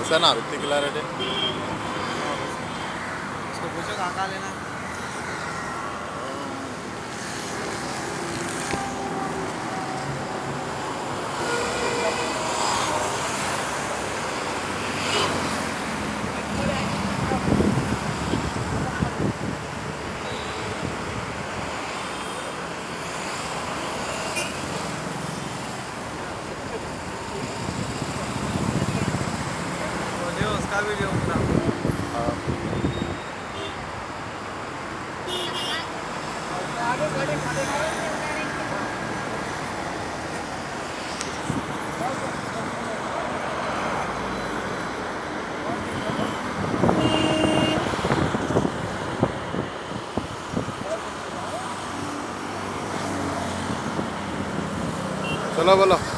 ना रुकती खिला रहे थे। उसको पूछो कहाँ लेना। उसका वीडियो पूरा। चलो बोलो।